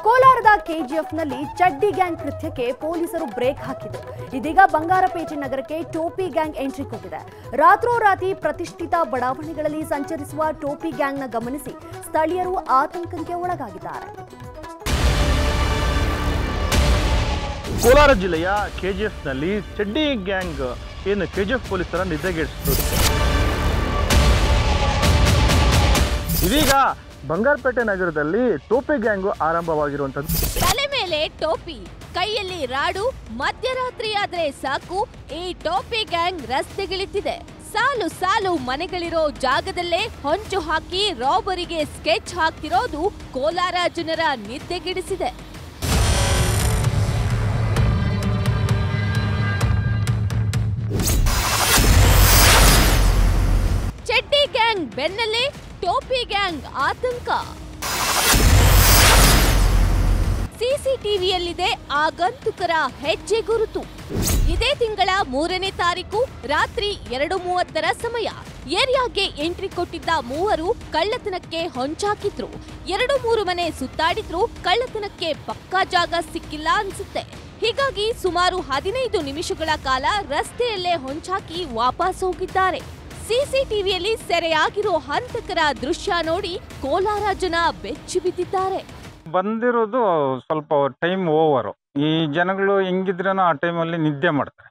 ಕೋಲಾರದ ಕೆಜಿಎಫ್ನಲ್ಲಿ ಚಡ್ಡಿ ಗ್ಯಾಂಗ್ ಕೃತ್ಯಕ್ಕೆ ಪೊಲೀಸರು ಬ್ರೇಕ್ ಹಾಕಿದ್ರು. ಇದೀಗ ಬಂಗಾರಪೇಟೆ ನಗರಕ್ಕೆ ಟೋಪಿ ಗ್ಯಾಂಗ್ ಎಂಟ್ರಿ ಕೊಟ್ಟಿದೆ. ರಾತ್ರೋರಾತ್ರಿ ಪ್ರತಿಷ್ಠಿತ ಬಡಾವಣೆಗಳಲ್ಲಿ ಸಂಚರಿಸುವ ಟೋಪಿ ಗ್ಯಾಂಗ್ನ ಗಮನಿಸಿ ಸ್ಥಳೀಯರು ಆತಂಕಕ್ಕೆ ಒಳಗಾಗಿದ್ದಾರೆ. ಕೋಲಾರ ಜಿಲ್ಲೆಯ ಕೆಜಿಎಫ್ನಲ್ಲಿ ಚಡ್ಡಿ ಗ್ಯಾಂಗ್ ಏನು ಕೆಜಿಎಫ್ ಪೊಲೀಸರ ನಿದ್ದೆಗೆಡಿಸಿತು. ಇದೀಗ ಬಂಗಾರಪೇಟೆ ನಗರದಲ್ಲಿ ಟೋಪಿ ಗ್ಯಾಂಗ್ ಆರಂಭವಾಗಿರುವಂತದ್ದು. ತಲೆ ಮೇಲೆ ಟೋಪಿ, ಕೈಯಲ್ಲಿ ರಾಡು, ಮಧ್ಯರಾತ್ರಿಯಾದ್ರೆ ಸಾಕು ಈ ಟೋಪಿ ಗ್ಯಾಂಗ್ ರಸ್ತೆಗಿಳಿತಿದೆ. ಸಾಲು ಸಾಲು ಮನೆಗಳಿರೋ ಜಾಗದಲ್ಲೇ ಹೊಂಚು ಹಾಕಿ ರಾಬರಿಗೆ ಸ್ಕೆಚ್ ಹಾಕ್ತಿರೋದು ಕೋಲಾರ ಜನರ ನಿದ್ದೆಗೆಡಿಸಿದೆ. ಚಡ್ಡಿ ಗ್ಯಾಂಗ್ ಬೆನ್ನಲ್ಲೇ ಟೋಪಿ ಗ್ಯಾಂಗ್ ಆತಂಕ. ಸಿಸಿಟಿವಿಯಲ್ಲಿದೆ ಆಗಂತುಕರ ಹೆಜ್ಜೆ ಗುರುತು. ಇದೇ ತಿಂಗಳ 3ನೇ ತಾರೀಕು ರಾತ್ರಿ 2:30 ಸಮಯ ಏರಿಯಾಗೆ ಎಂಟ್ರಿ ಕೊಟ್ಟಿದ್ದ ಮೂವರು ಕಳ್ಳತನಕ್ಕೆ ಹೊಂಚಾಕಿದ್ರು. 2-3 ಮನೆ ಸುತ್ತಾಡಿದ್ರು. ಕಳ್ಳತನಕ್ಕೆ ಪಕ್ಕಾ ಜಾಗ ಸಿಕ್ಕಿಲ್ಲ ಅನ್ಸುತ್ತೆ. ಹೀಗಾಗಿ ಸುಮಾರು 15 ನಿಮಿಷಗಳ ಕಾಲ ರಸ್ತೆಯಲ್ಲೇ ಹೊಂಚಾಕಿ ವಾಪಸ್ ಹೋಗಿದ್ದಾರೆ. ಸಿಸಿಟಿವಿಯಲ್ಲಿ ಸೆರೆಯಾಗಿರೋ ಹಂತಕರ ದೃಶ್ಯ ನೋಡಿ ಕೋಲಾರ ಜನ ಬೆಚ್ಚಿ ಬಿದ್ದಿದ್ದಾರೆ. ಬಂದಿರೋದು ಸ್ವಲ್ಪ ಟೈಮ್ ಓವರು. ಈ ಜನಗಳು ಹೆಂಗಿದ್ರೂ ಆ ಟೈಮಲ್ಲಿ ನಿದ್ದೆ ಮಾಡ್ತಾರೆ.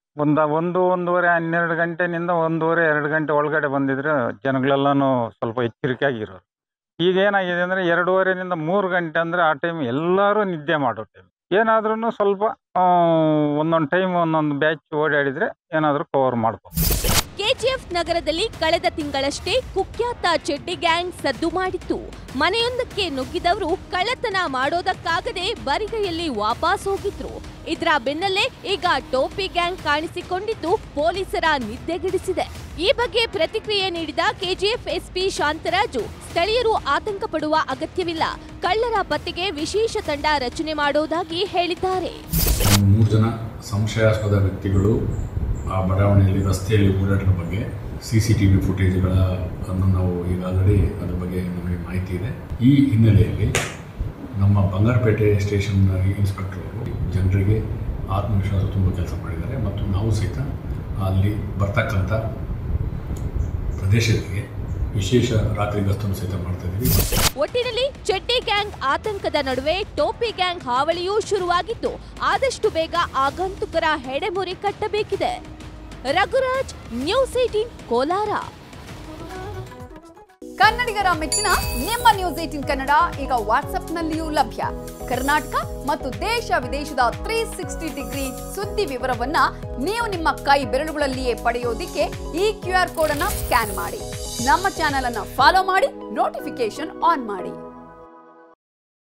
1:30 ಗಂಟೆನಿಂದ 1:30-2 ಗಂಟೆ ಒಳಗಡೆ ಬಂದಿದ್ರೆ ಜನಗಳೆಲ್ಲನೂ ಸ್ವಲ್ಪ ಎಚ್ಚರಿಕೆ ಆಗಿರೋರು. ಈಗ ಏನಾಗಿದೆ ಅಂದರೆ 2:30 3 ಗಂಟೆ ಅಂದರೆ ಆ ಟೈಮ್ ಎಲ್ಲರೂ ನಿದ್ದೆ ಮಾಡೋ ಟೈಮ್. ಏನಾದ್ರೂ ಸ್ವಲ್ಪ ಒಂದೊಂದು ಟೈಮ್ ಒಂದೊಂದು ಬ್ಯಾಚ್ ಓಡಾಡಿದರೆ ಏನಾದರೂ ಕವರ್ ಮಾಡ್ಬೋದು. ಕೆಜಿಎಫ್ ನಗರದಲ್ಲಿ ಕಳೆದ ತಿಂಗಳಷ್ಟೇ ಕುಖ್ಯಾತ ಚಡ್ಡಿ ಗ್ಯಾಂಗ್ ಸದ್ದು ಮಾಡಿತ್ತು. ಮನೆಯೊಂದಕ್ಕೆ ನುಗ್ಗಿದವರು ಕಳ್ಳತನ ಮಾಡೋದಕ್ಕಾಗದೆ ಬರಿಗೈಯಲ್ಲಿ ವಾಪಸ್ ಹೋಗಿದ್ರು. ಇದರ ಬೆನ್ನಲ್ಲೇ ಈಗ ಟೋಪಿ ಗ್ಯಾಂಗ್ ಕಾಣಿಸಿಕೊಂಡಿದ್ದು ಪೊಲೀಸರ ನಿದ್ದೆಗೆಡಿಸಿದೆ. ಈ ಬಗ್ಗೆ ಪ್ರತಿಕ್ರಿಯೆ ನೀಡಿದ ಕೆಜಿಎಫ್ ಎಸ್ಪಿ ಶಾಂತರಾಜು, ಸ್ಥಳೀಯರು ಆತಂಕ ಪಡುವ ಅಗತ್ಯವಿಲ್ಲ, ಕಳ್ಳರ ಪತ್ತೆಗೆ ವಿಶೇಷ ತಂಡ ರಚನೆ ಮಾಡೋದಾಗಿ ಹೇಳಿದ್ದಾರೆ. 3 ಜನ ಸಂಶಯಾಸ್ಪದ ವ್ಯಕ್ತಿಗಳು ಆ ಬಡಾವಣೆಯಲ್ಲಿ ರಸ್ತೆಯಲ್ಲಿ ಓಡಾಟದ ಬಗ್ಗೆ CCTV ಫುಟೇಜ್ಗಳನ್ನು ನಾವು ಈಗ ಆಲ್ರೆಡಿ ಅದ್ರ ಬಗ್ಗೆ ನಮಗೆ ಮಾಹಿತಿ ಇದೆ. ಈ ಹಿನ್ನೆಲೆಯಲ್ಲಿ ನಮ್ಮ ಬಂಗಾರಪೇಟೆ ಸ್ಟೇಷನ್ ಇನ್ಸ್ಪೆಕ್ಟರ್ ಅವರು ಜನರಿಗೆ ಆತ್ಮವಿಶ್ವಾಸ ತುಂಬ ಕೆಲಸ ಮಾಡಿದ್ದಾರೆ ಮತ್ತು ನಾವು ಸಹಿತ ಅಲ್ಲಿ ಬರ್ತಕ್ಕಂಥ ಪ್ರದೇಶಗಳಿಗೆ ವಿಶೇಷ ರಾತ್ರಿ ಗಸ್ತನ್ನು ಸಹಿತ ಮಾಡ್ತಾ ಇದ್ದೀವಿ. ಒಟ್ಟಿನಲ್ಲಿ ಚಡ್ಡಿ ಗ್ಯಾಂಗ್ ಆತಂಕದ ನಡುವೆ ಟೋಪಿ ಗ್ಯಾಂಗ್ ಹಾವಳಿಯೂ ಶುರುವಾಗಿದ್ದು ಆದಷ್ಟು ಬೇಗ ಆಗಂತುಕರ ಹೆಡೆಮುರಿ ಕಟ್ಟಬೇಕಿದೆ. ರಘುರಾಜ್, ನ್ಯೂಸ್ 18 ಕೋಲಾರ. ಕನ್ನಡಿಗರ ಮೆಚ್ಚಿನ ನಿಮ್ಮ ನ್ಯೂಸ್ 18 ಕನ್ನಡ ಈಗ ವಾಟ್ಸ್ಆಪ್ನಲ್ಲಿಯೂ ಲಭ್ಯ. ಕರ್ನಾಟಕ ಮತ್ತು ದೇಶ ವಿದೇಶದ 360 ಡಿಗ್ರಿ ಸುದ್ದಿ ವಿವರವನ್ನ ನೀವು ನಿಮ್ಮ ಕೈ ಬೆರಳುಗಳಲ್ಲಿಯೇ ಪಡೆಯೋದಿಕ್ಕೆ ಈ QR ಕೋಡ್ ಅನ್ನ ಸ್ಕ್ಯಾನ್ ಮಾಡಿ. ನಮ್ಮ ಚಾನೆಲ್ ಅನ್ನ ಫಾಲೋ ಮಾಡಿ, ನೋಟಿಫಿಕೇಶನ್ ಆನ್ ಮಾಡಿ.